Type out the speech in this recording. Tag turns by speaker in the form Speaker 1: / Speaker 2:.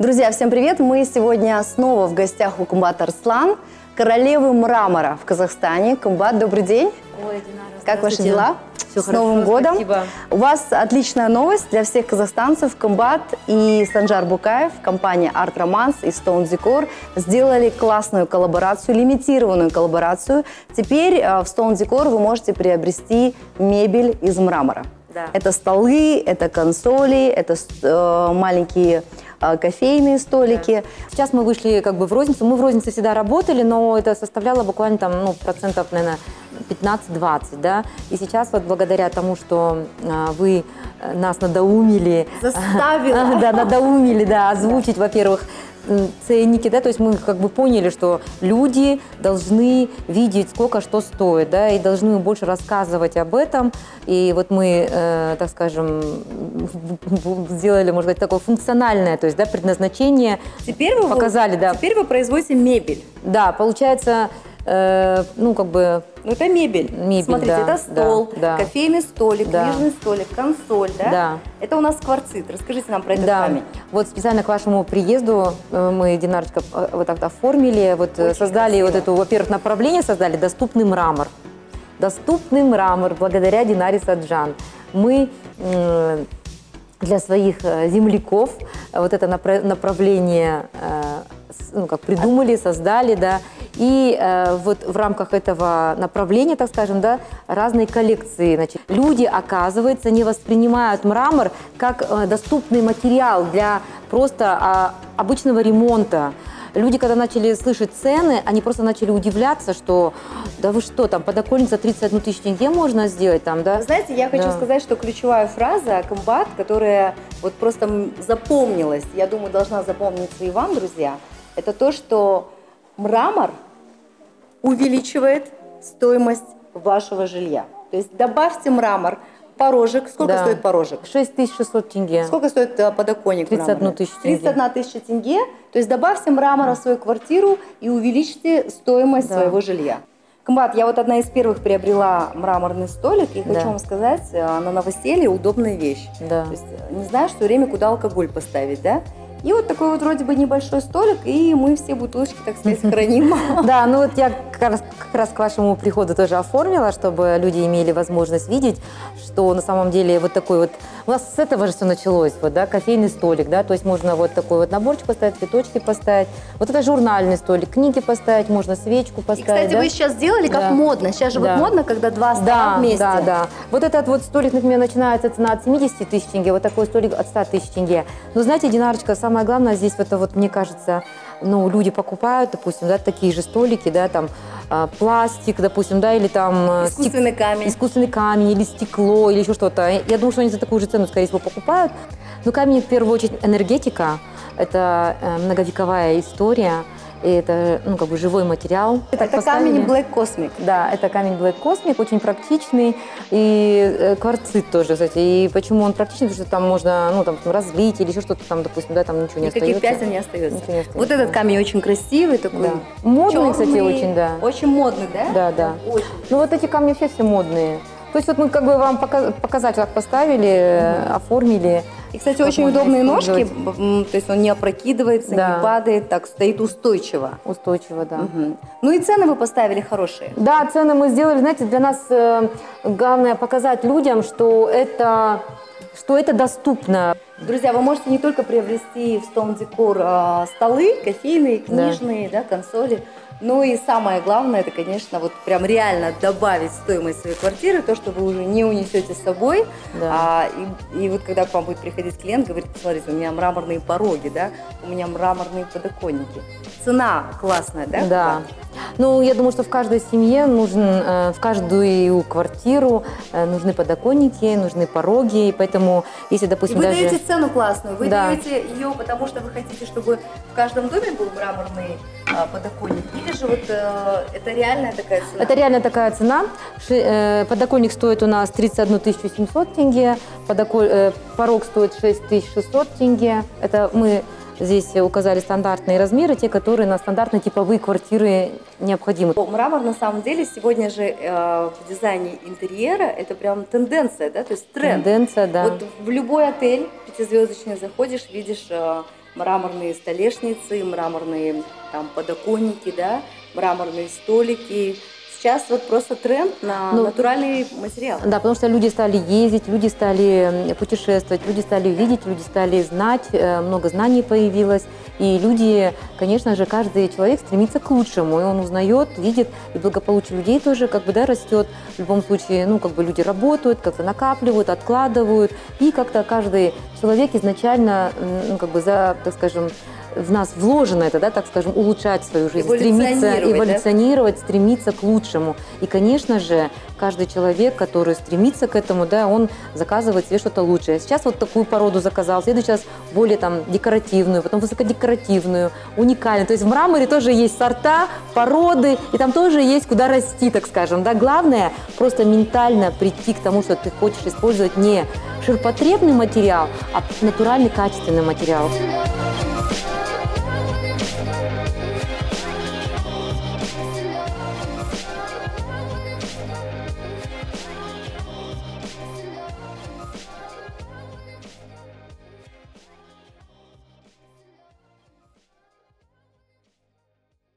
Speaker 1: Друзья, всем привет! Мы сегодня снова в гостях у Кумбат Арслан, королевы мрамора в Казахстане. Кумбат, добрый день!
Speaker 2: Ой, Динара,
Speaker 1: как ваши дела?
Speaker 2: Все
Speaker 1: С
Speaker 2: хорошо,
Speaker 1: Новым годом!
Speaker 2: спасибо.
Speaker 1: У вас отличная новость для всех казахстанцев. Кумбат и Санжар Букаев, компания Art Romance и Stone Decor сделали классную коллаборацию, лимитированную коллаборацию. Теперь в Stone Decor вы можете приобрести мебель из мрамора.
Speaker 2: Да.
Speaker 1: Это столы, это консоли, это маленькие кофейные столики.
Speaker 2: Да. Сейчас мы вышли как бы в розницу. Мы в рознице всегда работали, но это составляло буквально там, процентов, наверное, 15-20, да. И сейчас вот благодаря тому, что вы нас надоумили, озвучить, во-первых, ценники, да, то есть мы как бы поняли, что люди должны видеть, сколько что стоит, да, и должны больше рассказывать об этом. И вот мы, так скажем, сделали, может быть, такое функциональное, то есть, да, предназначение.
Speaker 1: Теперь вы
Speaker 2: показали, да.
Speaker 1: Теперь вы производите мебель.
Speaker 2: Да, получается,
Speaker 1: это мебель. Смотрите,
Speaker 2: да,
Speaker 1: это стол,
Speaker 2: да,
Speaker 1: кофейный столик,
Speaker 2: да,
Speaker 1: книжный столик, консоль, да?
Speaker 2: Да.
Speaker 1: Это у нас кварцит. Расскажите нам про этот камень.
Speaker 2: Вот специально к вашему приезду мы, Динарочка, вот так оформили, вот очень создали красиво. Вот эту, во-первых, направление создали «Доступный мрамор». Доступный мрамор благодаря Динаре Саджан. Мы для своих земляков вот это направление придумали, создали, да, и вот в рамках этого направления, так скажем, да, разные коллекции. Значит, люди, оказывается, не воспринимают мрамор как доступный материал для просто обычного ремонта. Люди, когда начали слышать цены, они просто начали удивляться, что да вы что, там подоконник за 31 тысячу тенге можно сделать там, да?
Speaker 1: Вы знаете, я хочу сказать, что ключевая фраза Кумбат, которая вот просто запомнилась, я думаю, должна запомниться и вам, друзья, это то, что мрамор увеличивает стоимость вашего жилья. То есть добавьте мрамор, порожек. Сколько стоит порожек?
Speaker 2: 6600 тенге.
Speaker 1: Сколько стоит подоконник?
Speaker 2: 31 тысячу тенге.
Speaker 1: 31 тысяча тенге. То есть добавьте мрамора в свою квартиру и увеличьте стоимость своего жилья. Кумбат, я вот одна из первых приобрела мраморный столик, и хочу вам сказать, на новоселье удобная вещь.
Speaker 2: Да.
Speaker 1: То есть не знаешь, что время, куда алкоголь поставить, да? И вот такой вот вроде бы небольшой столик, и мы все бутылочки, так сказать, храним.
Speaker 2: Да, ну вот я как раз к вашему приходу тоже оформила, чтобы люди имели возможность видеть, что на самом деле вот такой вот... У нас с этого же все началось, вот, да, кофейный столик, да, то есть можно вот такой вот наборчик поставить, цветочки поставить. Вот это журнальный столик, книги поставить, можно свечку поставить. И,
Speaker 1: кстати, вы сейчас сделали как модно. Сейчас же вот модно, когда два стола вместе.
Speaker 2: Да. Вот этот вот столик, например, начинается цена от 70 тысяч тенге, вот такой столик от 100 тысяч тенге. Но знаете, Динарочка, самое главное здесь, это вот, мне кажется, люди покупают, допустим, да, такие же столики, да, там, пластик, допустим, да, или там...
Speaker 1: Искусственный камень.
Speaker 2: Искусственный камень, или стекло, или еще что-то. Я думаю, что они за такую же цену, скорее всего, покупают. Но камень, в первую очередь, энергетика. Это многовековая история. И это, живой материал.
Speaker 1: Это камень Black Cosmic.
Speaker 2: Да, это камень Black Cosmic, очень практичный. И кварцит тоже, кстати. И почему он практичный? Потому что там можно, разлить или еще что-то там, допустим, да, там ничего не остается.
Speaker 1: Никаких пятен не остается. Вот этот камень очень красивый, такой
Speaker 2: модный,
Speaker 1: черный,
Speaker 2: кстати, очень, да.
Speaker 1: Очень модный, да?
Speaker 2: Да.
Speaker 1: Очень.
Speaker 2: Ну вот эти камни все модные. То есть вот мы как бы вам показать, как поставили, оформили.
Speaker 1: И, кстати, очень удобные ножки, то есть он не опрокидывается, не падает, так стоит устойчиво.
Speaker 2: Устойчиво, да.
Speaker 1: Ну и цены вы поставили хорошие.
Speaker 2: Да, цены мы сделали, знаете, для нас главное показать людям, что это доступно.
Speaker 1: Друзья, вы можете не только приобрести в Stone Decor столы, кофейные, книжные, консоли, ну и самое главное, это, конечно, вот прям реально добавить стоимость своей квартиры, то, что вы уже не унесете с собой. И вот когда к вам будет приходить клиент, говорит, посмотрите, у меня мраморные пороги, да, у меня мраморные подоконники. Цена классная, да?
Speaker 2: Да. Ну, я думаю, что в каждой семье в каждую квартиру нужны подоконники, нужны пороги, и поэтому, если, допустим,
Speaker 1: и вы даете цену классную, вы
Speaker 2: Да.
Speaker 1: даете ее, потому что вы хотите, чтобы в каждом доме был мраморный подоконник, или же вот это реальная такая цена?
Speaker 2: Это реально такая цена. Подоконник стоит у нас 31 700 тенге, порог стоит 6600 тенге. Это мы здесь указали стандартные размеры, те, которые на стандартные типовые квартиры необходимы.
Speaker 1: Мрамор на самом деле сегодня же в дизайне интерьера это прям тенденция, да, то есть тренд.
Speaker 2: Тенденция, да.
Speaker 1: Вот в любой отель пятизвездочный заходишь, видишь мраморные столешницы, мраморные там подоконники, да, мраморные столики. Сейчас вот просто тренд на натуральный материал.
Speaker 2: Да, потому что люди стали ездить, люди стали путешествовать, люди стали видеть, люди стали знать, много знаний появилось. И люди, конечно же, каждый человек стремится к лучшему, и он узнает, видит, и благополучие людей тоже как бы, да, растет. В любом случае, ну, как бы люди работают, как-то накапливают, откладывают, и как-то каждый человек изначально, ну, как бы, так скажем, в нас вложено это, да, так скажем, улучшать свою жизнь, стремиться эволюционировать, да? Стремиться к лучшему. И, конечно же, каждый человек, который стремится к этому, да, он заказывает себе что-то лучшее. Сейчас вот такую породу заказал, в следующий раз более там декоративную, потом высокодекоративную, уникальную. То есть в мраморе тоже есть сорта, породы, и там тоже есть куда расти, так скажем. Да? Главное просто ментально прийти к тому, что ты хочешь использовать не ширпотребный материал, а натуральный, качественный материал.